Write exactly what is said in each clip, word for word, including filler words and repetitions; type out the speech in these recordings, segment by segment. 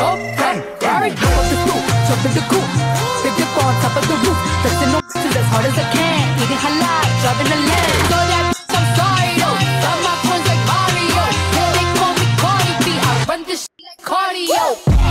go, Ferrari, go up the stoop, jump in the coupe, big dip on top of the roof, flexing on bitches as hard as I can, eating halal, driving the land. So that bitch, I'm sorry though, got my coins like Mario, they call me Cardi B, I run this shit like cardio.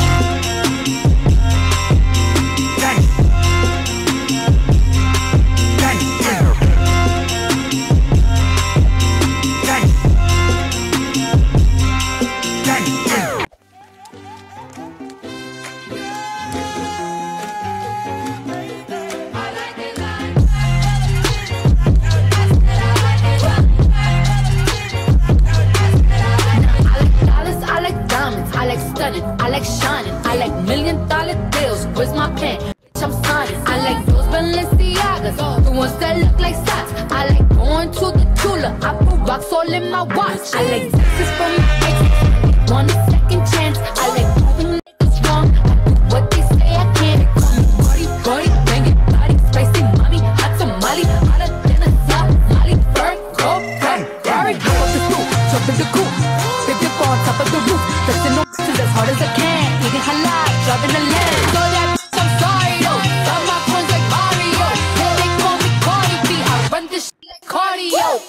I like shining, I like million dollar deals. Where's my pen? Bitch, I'm signing. I like those Balenciagas, the ones that look like socks. I like going to the Tula, I put rocks all in my watch. I like texts from my ex, want a second chance. I like proving niggas wrong, I do what they say I can't. Call me Cardi, Cardi, bang it, body, spicy mommy, hot tamale, hotter than a Somali. Bird, go, Ferrari, go up the stoop, jump in the coupe, big dip on top of the roof, flexing on as hard as I can, eating halal, driving the land. So that bitch, I'm sorry though, got my coins like Mario, they call me Cardi B, I run this shit like cardio.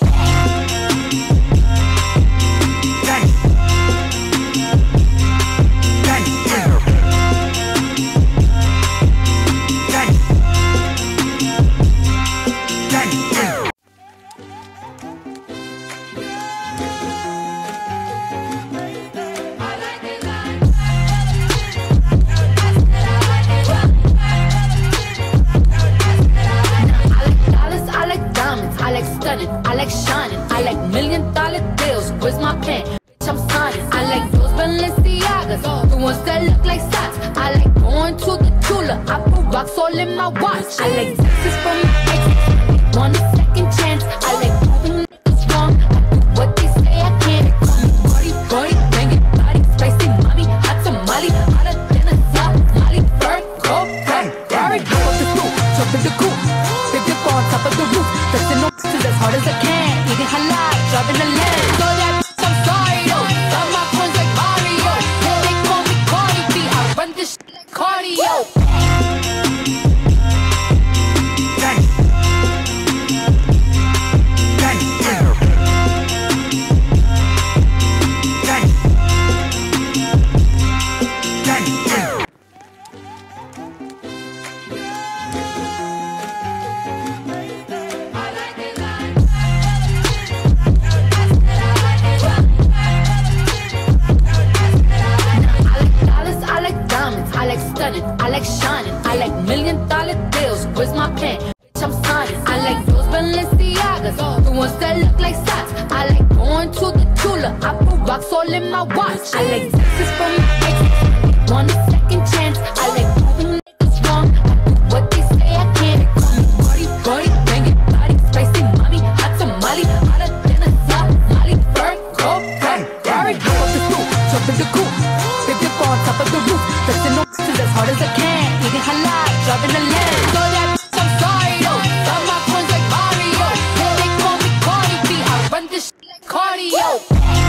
I like shining, I like million dollar deals. Where's my pen? Bitch, I'm signing. I like those Balenciagas, the ones that look like socks. I like going to the Tula, I put rocks all in my watch. I like texts from my ex, want a second chance. I like proving niggas wrong, I do what they say I can't. Call me Cardi, Cardi, bang it, body, spicy mommy, hot tamale, hotter than a Somali. Bird, go, Ferrari, go up the stoop, jump in the coupe, big dip on top of the roof, flexing on as hard as I can, eating halal, driving the land. So that bitch, I'm sorry though, got my coins like Mario, they call me Cardi B, I run this shit like cardio. I like shining, I like million dollar deals. Where's my pen? Bitch, I'm signing. I like those Balenciagas, the ones that look like socks. I like going to the Tula, I put rocks all in my watch. I like texts from my ex, want a second chance. I like proving niggas wrong, I do what they say I can't. Call me Cardi, Cardi, bang it, body, spicy mommy, hot tamale, hotter than a Somali. Bird, go, Ferrari, go up the stoop, jump in the coupe, big dip on top of the roof, flexing on as hard as I can, eating halal, driving the land. So that bitch, I'm sorry though, got my coins like Mario, they call me Cardi B, I run this shit like cardio.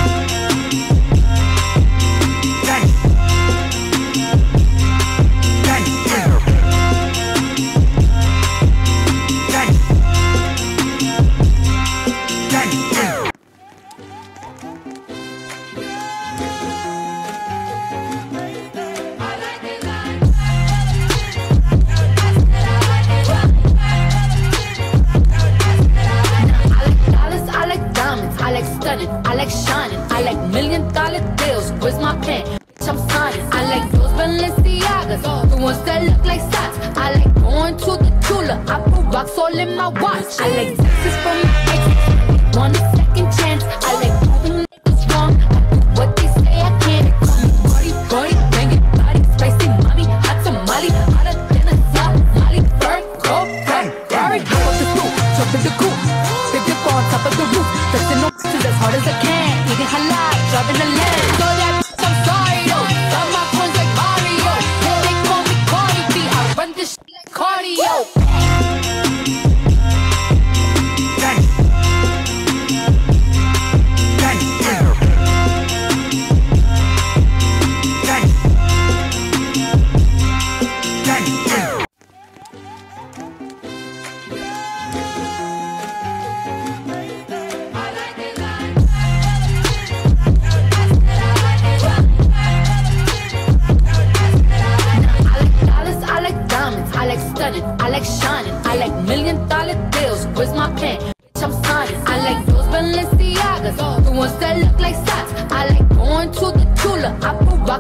I like shining, I like million dollar deals. Where's my pen? Bitch, I'm signing. I like those Balenciagas, the ones that look like socks. I like going to the Tula, I put rocks all in my watch. I like texts from my ex, want a second chance. I like proving niggas wrong, I do what they say I can't. Call me Cardi, Cardi, bang it, body, spicy mommy, hot tamale, hotter than a Somali. Bird, go, Ferrari, go up the stoop, jump in the coupe, big dip on top of the roof, flexing on as hard as I can, eating halal, driving the land. So that bitch, I'm sorry though, got my coins like Mario, they call me Cardi B, I run this shit like cardio.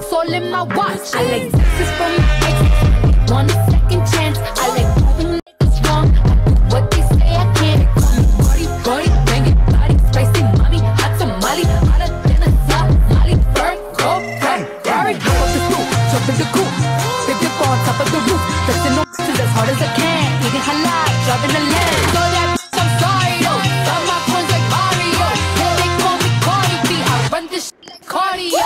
rocks all in my watch. I like texts from my ex. Want a second chance. I like proving niggas wrong. I do what they say I can't. Call me Cardi, Cardi, banging body, spicy mommy, hot tamale, hotter than a Somali. Bird, go, crack, Ferrari, go up the stoop, jump in the coop, big dip on top of the roof, flexing no bitches as hard as I can, eating halal, driving a lamb. So that bitch, I'm sorry though. Got my coins like Mario. Yeah, they call me Cardi B. I run this shit like cardio.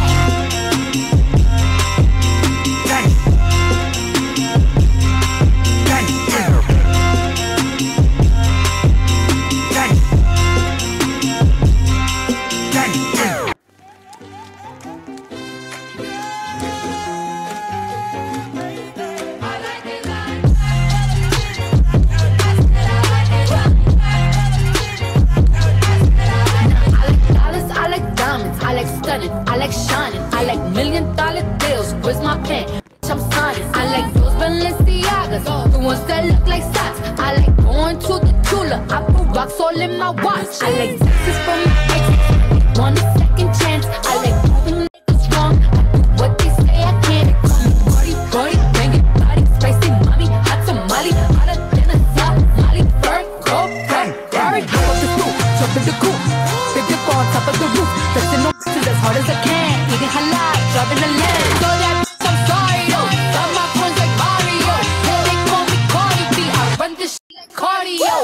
I like shining, I like million dollar deals. Where's my pen? Bitch, I'm signing. I like those Balenciagas, the ones that look like socks. I like going to the Tula. I put rocks all in my watch. I like texts from my ex. Want a second chance. I like proving niggas wrong. I do what they say I can't. Call me Cardi, Cardi, banging body, spicy mommy, hot tamale, hotter than a Somali. Bird, go, crack, Ferrari, go up the stoop, jump in the coop, big dip on top of the roof, flexing no bitches as hard as I can, eating halal, driving a lamb. So that bitch, I'm sorry though. Got my coins like Mario. Yeah, they call me Cardi B. I run this shit like cardio.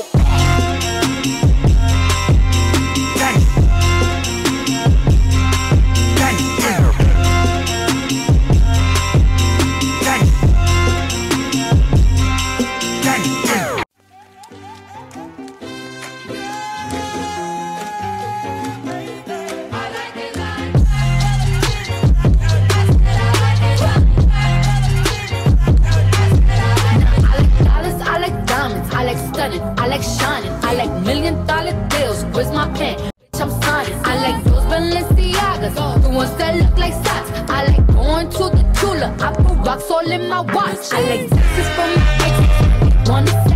I like shining, I like million dollar deals. Where's my pen? Bitch, I'm signing. I like those Balenciagas, the ones that look like socks. I like going to the Tula. I put rocks all in my watch. I like texts from my ex. Want a